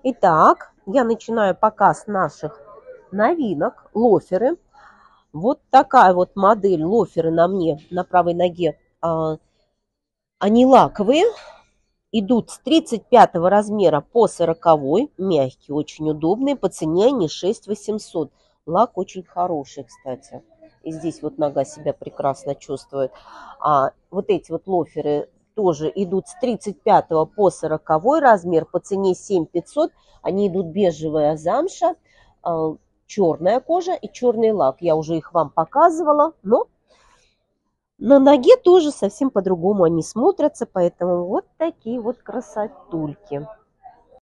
Итак, я начинаю показ наших новинок. Лоферы. Вот такая вот модель лоферы на мне, на правой ноге. Они лаковые. Идут с 35 размера по 40. Мягкие, очень удобные. По цене они 6800. Лак очень хороший, кстати. И здесь вот нога себя прекрасно чувствует. Вот эти вот лоферы тоже идут с 35 по 40 размер. По цене 7500. Они идут бежевая замша, черная кожа и черный лак. Я уже их вам показывала, но на ноге тоже совсем по-другому они смотрятся, поэтому вот такие вот красотульки.